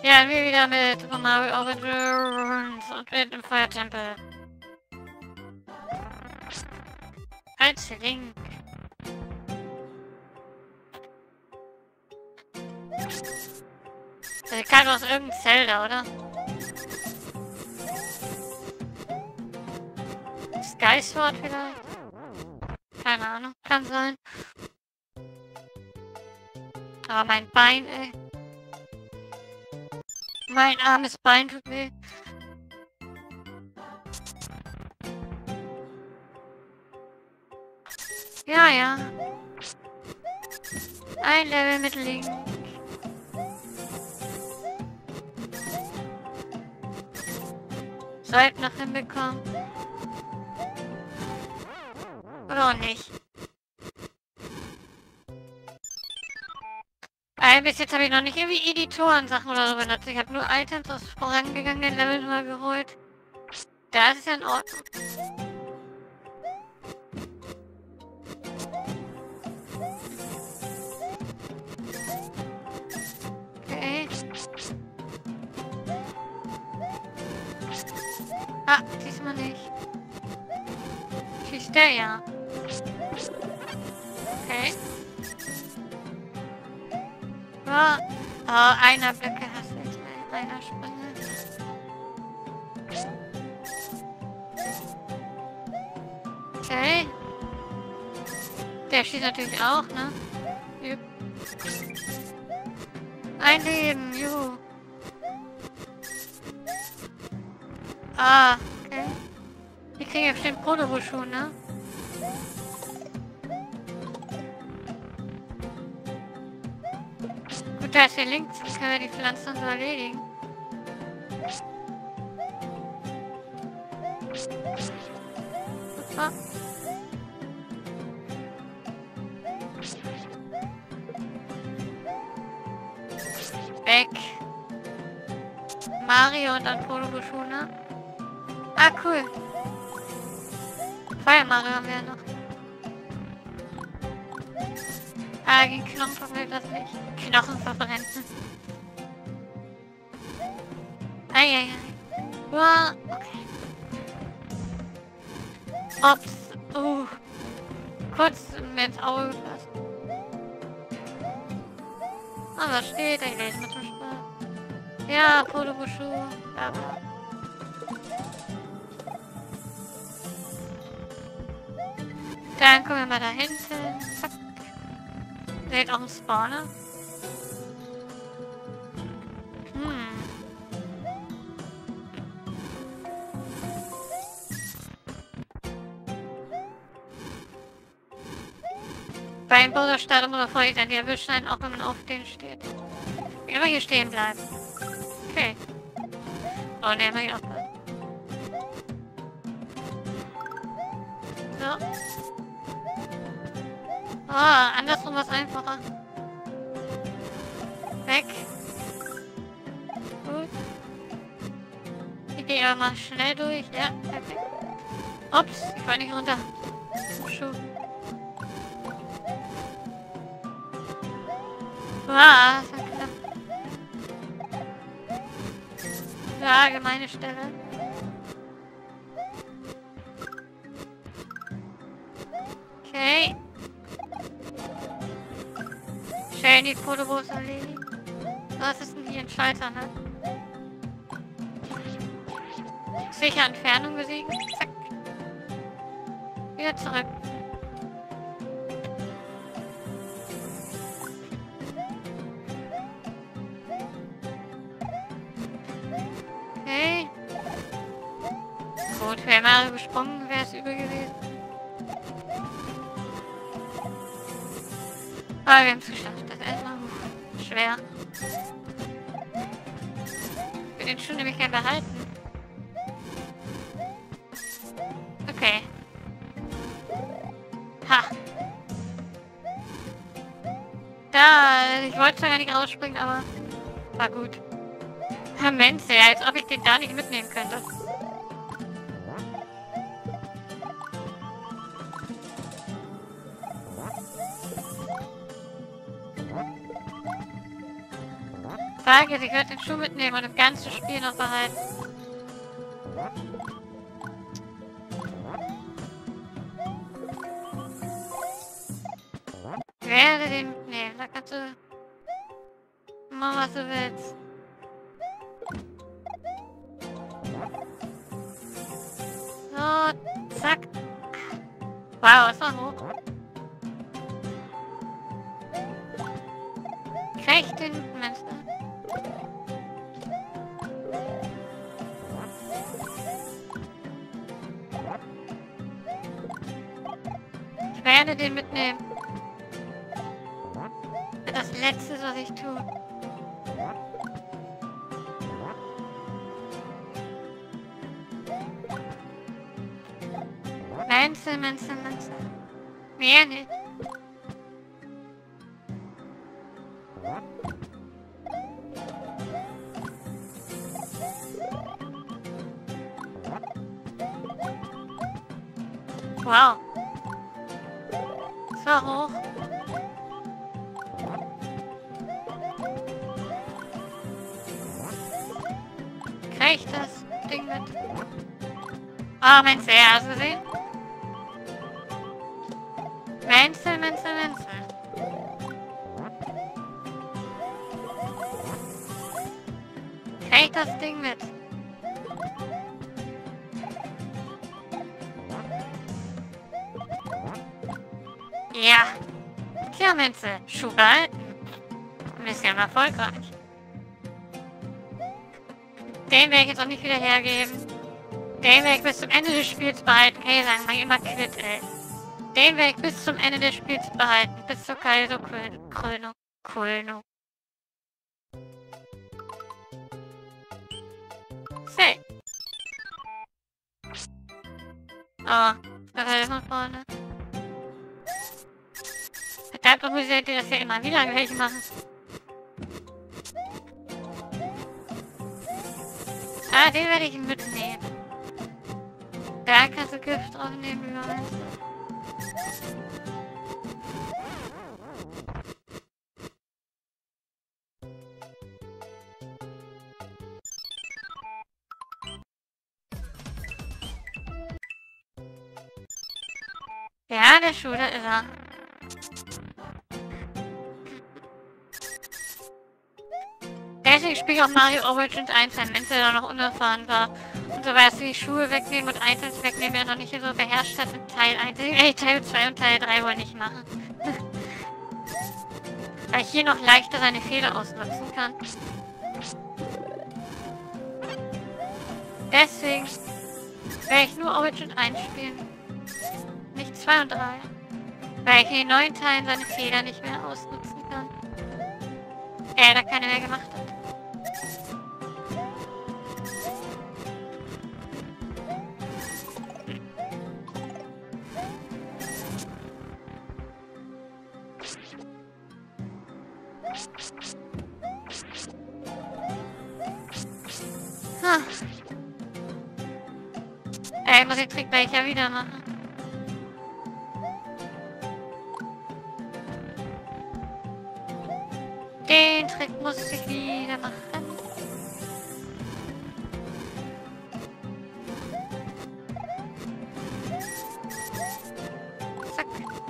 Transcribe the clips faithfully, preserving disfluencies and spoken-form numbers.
Ja, wir wieder mit Super Mario Origins und mit dem Feuertempel. Als Link. Das kann aus irgendeinem Zelda, oder? Sky Sword vielleicht? Keine Ahnung, kann sein. Aber mein Bein, ey. Mein armes Bein tut weh. Ja, ja. Ein Level mit Link. Sollten noch hinbekommen. Oder auch nicht. Weil bis jetzt habe ich noch nicht irgendwie Editoren-Sachen oder so benutzt. Ich habe nur Items aus vorangegangenen Leveln mal geholt. Da ist es ja in Ordnung. Okay. Ah, diesmal nicht. Schießt der ja. Okay. Oh, oh einer Blöcke hast du jetzt. Einer Sprünge. Okay. Der schießt natürlich auch, ne? Jupp. Ein Leben, juhu. Ah, okay. Die kriegen ja bestimmt Protobuschu, ne? Gut, da ist der Link, dann können wir die Pflanzen so erledigen. Super. Weg. Mario und dann Protobuschu, ne? Ah, cool. Fire Mario haben wir ja noch. Ah, gegen Knochen verbrennt das nicht. Knochen verbrennen. Eieiei. Wow, okay. Ups. Uh. Kurz mir ins Auge gepasst. Ah, was steht? Ich lese mit dem Spaß. Ja, Protobuschu. Ja. Dann kommen wir mal da hinten. Zack. Seht auch ein Spawner. Hm. Beim Bowser startet immer bevor ich dann die erwischen einen, auch wenn man auf den steht. Immer hier stehen bleiben. Okay. Oh ne, mach ich auch bald. So. Oh, andersrum was einfacher. Weg. Gut. Ich gehe aber mal schnell durch. Ja, perfekt. Ups, ich war nicht runter. Schuh. Ah, das hat geklappt. Ja, gemeine Stelle. Okay. Schön die Protobus erledigen. Was ist denn hier ein Schalter, ne? Sicher Entfernung besiegen. Zack. Wieder zurück. Okay. Gut, wäre Mario gesprungen, wäre es übel gewesen. Aber wir haben es geschafft. Das ist erstmal schwer. Ich will den Schuh nämlich gerne behalten. Okay. Ha. Da, ich wollte zwar gar nicht rausspringen, aber war gut. Mensch, ja, als ob ich den da nicht mitnehmen könnte. Frage, ich würde den Schuh mitnehmen und das ganze Spiel noch behalten. Ich werde den mitnehmen, da kannst du machen, was du willst. So, zack. Wow, ist noch hoch. Krieg ich den Münster? Ich werde den mitnehmen. Das Letzte, was ich tue. Menzel, Menzel, Menzel. Mehr nicht. Wow. So hoch. Krieg ich das Ding mit? Ah, oh, Menzel, hast du gesehen? Menzel, Menzel, Menzel. Krieg ich das Ding mit? Ja. Tja, Menzel, Schuh behalten. Bisschen erfolgreich. Den werde ich jetzt auch nicht wieder hergeben. Den werde ich bis zum Ende des Spiels behalten. Hey, sagen wir immer quitt, ey. Den werde ich bis zum Ende des Spiels behalten. Bis zur Kaiserkrönung. Krönung. Say. Oh, das ist von vorne. Verdammt, doch muss ich das ja immer wieder gleich machen. Ah, den werde ich mitnehmen. Da kannst du Gift drauf nehmen, wie man meinst. Ja, der Schuh, da ist er. Deswegen spiele ich auch Mario Origins eins, wenn Menzel da noch unerfahren war. Und so weißt du, die Schuhe wegnehmen und Items wegnehmen, wer noch nicht so beherrscht hat in Teil eins. Ey, Teil zwei und Teil drei wohl nicht machen. Weil ich hier noch leichter seine Fehler ausnutzen kann. Deswegen werde ich nur Origin eins spielen. Nicht zwei und drei. Weil ich in den neuen Teilen seine Fehler nicht mehr ausnutzen kann. Er da keine mehr gemacht hat. Hm. Ey, ich muss den Trick gleich ja wieder machen. Den Trick muss ich wieder machen. Zack.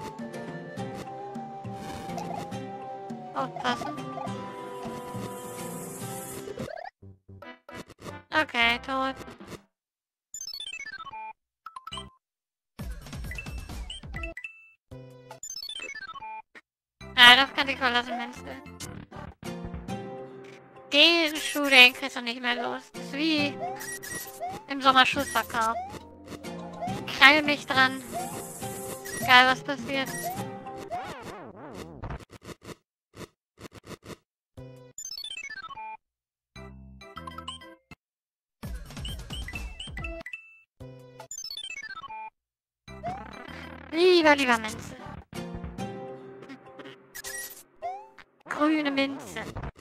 Aufpassen. Okay, tot. Ah, das kann ich verlassen, Menzel. Diesen Schuh, den kriegst du nicht mehr los. Das ist wie im Sommerschussverkauf. Ich krall mich dran. Egal was passiert. Lieber, lieber Menzel. Grüne Minze.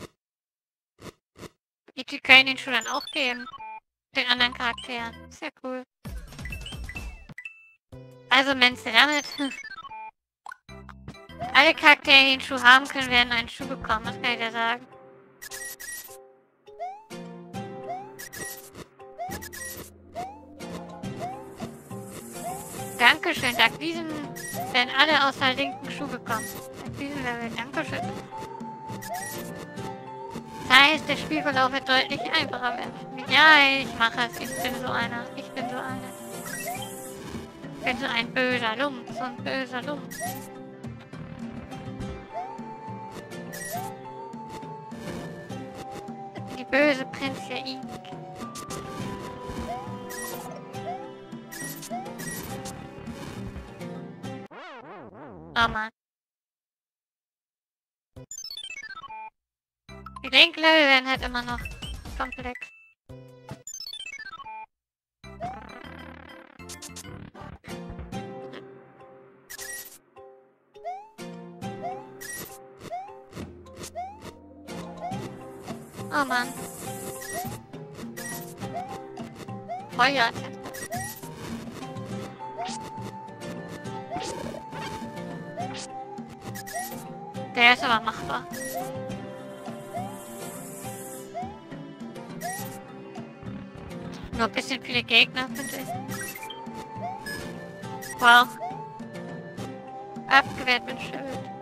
Die können den Schuh dann auch geben. Den anderen Charakteren. Sehr cool. Also Menzel, damit... Alle Charaktere, die den Schuh haben können, werden einen Schuh bekommen. Das kann ich dir sagen. Dankeschön, dank diesem werden alle aus der linken Schuh bekommen. Dank diesem Level, Dankeschön. Das heißt, der Spielverlauf wird deutlich einfacher werden. Ja, ich mache es. Ich bin so einer. Ich bin so einer. Ich bin so ein böser Lump. So ein böser Lump. Die böse Prinz der Ink. Oh Mann. Die linken Level werden halt immer noch komplex. Oh Mann. Feuer. Der ist aber machbar. Nur ein bisschen viele Gegner, finde ich. Wow. Abgewehrt mit Schild.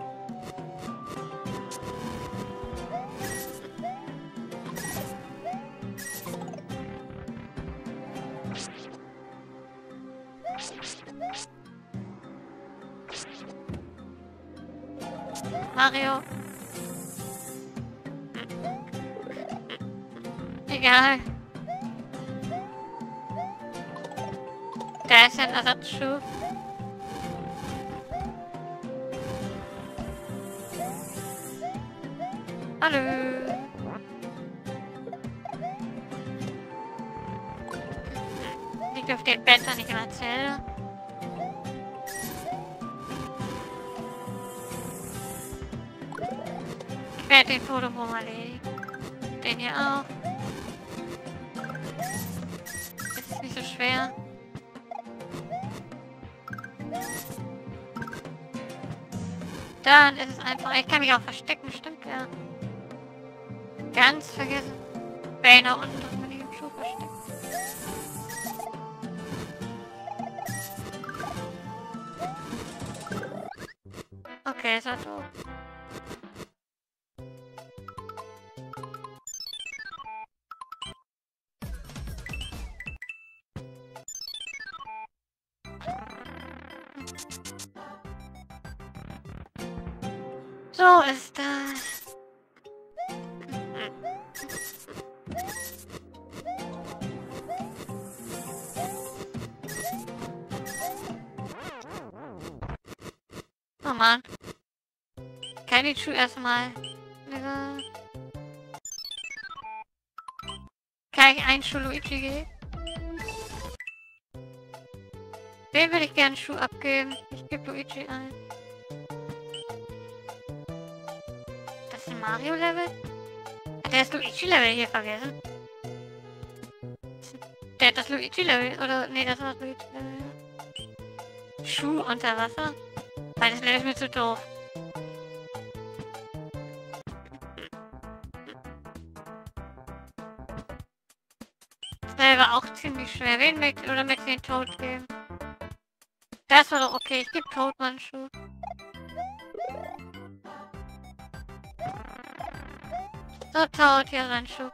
Mario. Egal. Da ist ein Ersatzschuh. Hallo. Liegt auf dem Bett, nicht in der Zelle. Ich werde den Fotoboom erledigen. Den hier auch. Das ist nicht so schwer. Dann ist es einfach... Ich kann mich auch verstecken, stimmt ja. Ganz vergessen. Bane da unten, dass man nicht im Schuh versteckt. Okay, ist halt doof. So ist das. Oh Mann. Kann ich schon erstmal. Kann ich einen Schuh Luigi geben? Wem will ich gerne einen Schuh abgeben? Ich gebe Luigi ein. Das ist ein Mario-Level? Hat der das Luigi-Level hier vergessen? Der hat das Luigi-Level, oder? Nee, das war das Luigi-Level. Schuh unter Wasser? Weil das Level ist mir zu doof. Das Level war auch ziemlich schwer. Wen möchte oder möchte ich den Toad geben? Das war doch okay. Ich gebe Toad mal einen Schuh. So, Toad, hier sein Schuh.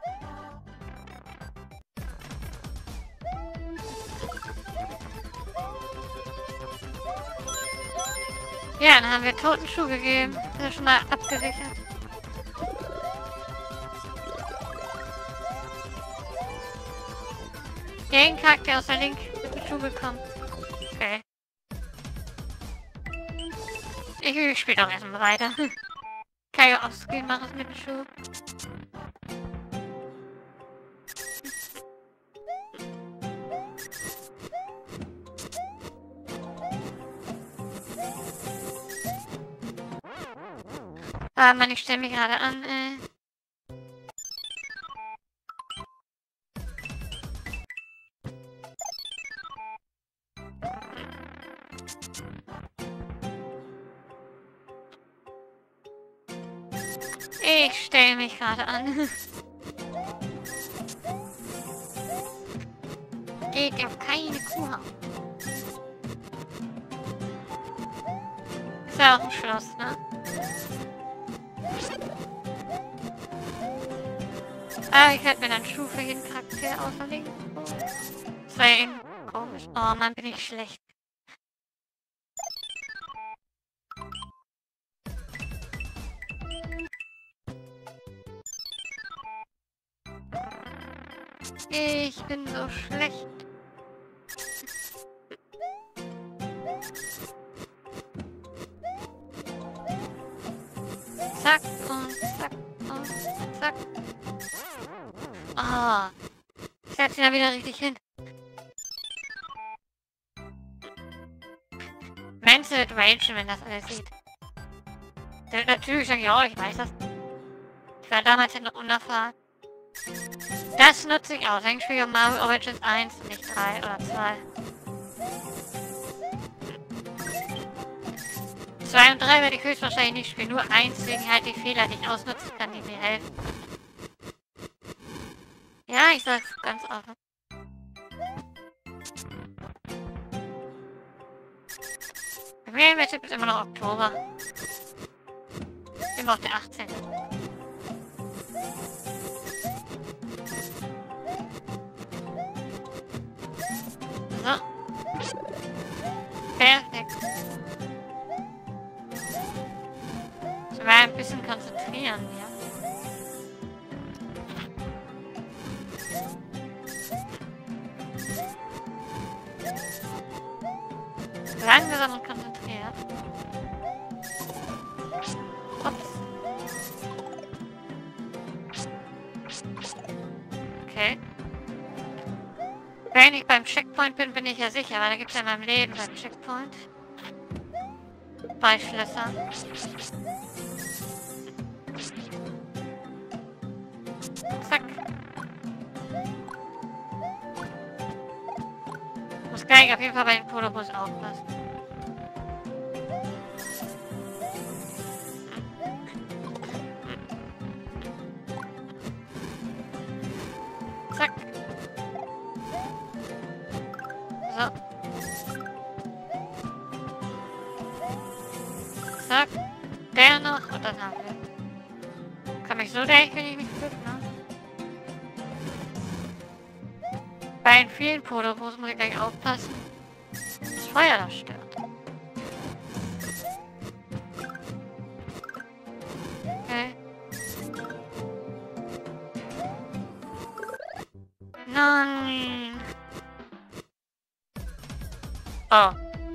Ja, dann haben wir toten Schuh gegeben. Das ist schon mal abgesichert. Den Charakter aus der Link mit dem Schuh bekommen. Okay. Ich, ich spiele doch erstmal weiter. Kann ich auch offscreen machen mit dem Schuh. Ah, Mann, ich stelle mich gerade an, äh. Ich stelle mich gerade an. Geht auf keine Kuh. ja auch ein Schloss, ne? Ah, ich werde mir dann Schuh für jeden Charakter auferlegen. Das war ja eben komisch. Oh Mann, bin ich schlecht. Ich bin so schlecht. Zack und zack und zack. Ah, oh, ich setze ihn da wieder richtig hin. Mensch wird ragen, wenn das alles sieht. Der, natürlich sag ich auch, ich weiß das. Ich war damals ja noch unerfahren. Das nutze ich aus. Eigentlich spiele ich Mario Origins eins und nicht drei oder zwei. zwei und drei werde ich höchstwahrscheinlich nicht spielen. Nur eins wegen halt die Fehler, die ich ausnutzen kann, die mir helfen. Ja, ich sag's ganz offen. Bei mir im Tipp ist immer noch Oktober. Immer noch der achtzehnte So. Perfekt. Ich mal ein bisschen konzentrieren, ja. Langsam und konzentriert. Ups. Okay. Wenn ich beim Checkpoint bin, bin ich ja sicher, weil da gibt es ja in meinem Leben beim Checkpoint. Bei Schlössern. Zack. Muss gleich auf jeden Fall bei den Polobus aufpassen. Zack. So. Zack. Der noch und dann haben wir. Kann mich so denken, wenn ich mich fühle, ne? Bei den vielen Polobus muss ich gleich aufpassen. Das Feuer das stört. Okay. Nein. Oh.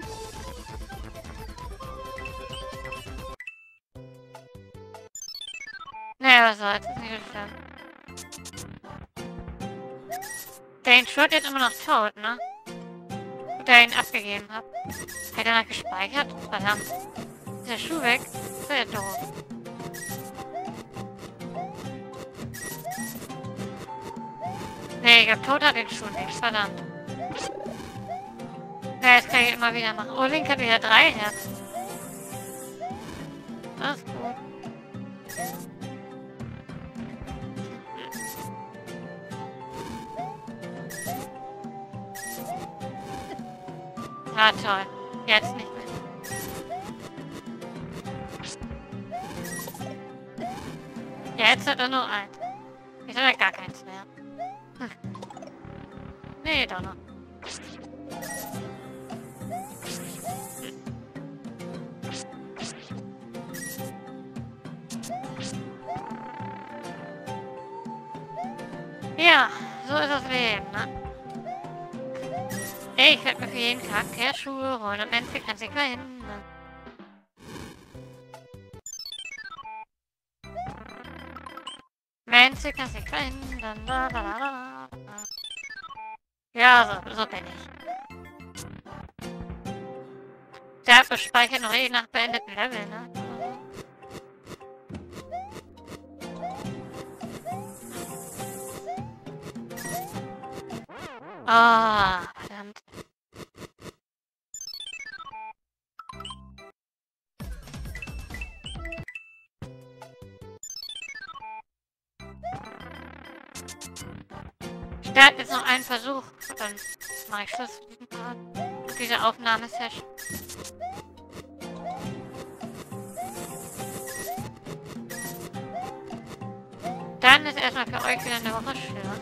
Naja, was soll's, ist nicht so schlimm. Der ihn schwört jetzt immer noch tot, ne? Der ihn abgegeben hat. Hat er noch gespeichert? Verdammt. Ist der Schuh weg? Das wäre ja doof. Nee, ich hab tot hat den Schuh nicht. Verdammt. Ja, das kann ich immer wieder machen. Oh, Link hat wieder drei Herzen. Das ist gut. Ah, toll. Jetzt nicht mehr. Jetzt hat er nur eins. Jetzt hat er gar keins mehr. Hm. Nee, doch noch. Ja, so ist das Leben, ne? Ich werde mir für jeden Charakter Schuhe holen und Mensch kann sich verhindern. Mensch kann sich verhindern. La, la, la, la. Ja, so, so bin ich. Der hat gespeichert noch eh nach beendeten Level, ne? Ah, oh, verdammt. Ich starte jetzt noch einen Versuch, dann mache ich Schluss mit diesem Part, mit dieser Aufnahmesession. Dann ist erstmal für euch wieder eine Woche schön.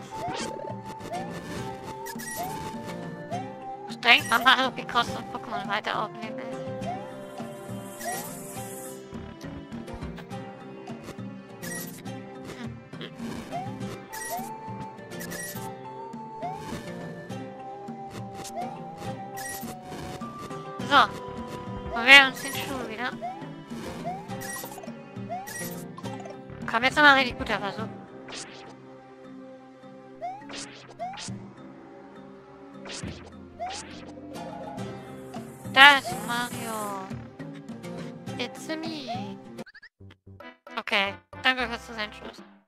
Strengt man mal auf die Kosten und Pokémon weiter aufnehmen. So, wir wählen uns den Schuh wieder. Komm, jetzt nochmal richtig guter Versuch. Da ist Mario. It's me. Okay, danke fürs Zusehen. Tschüss.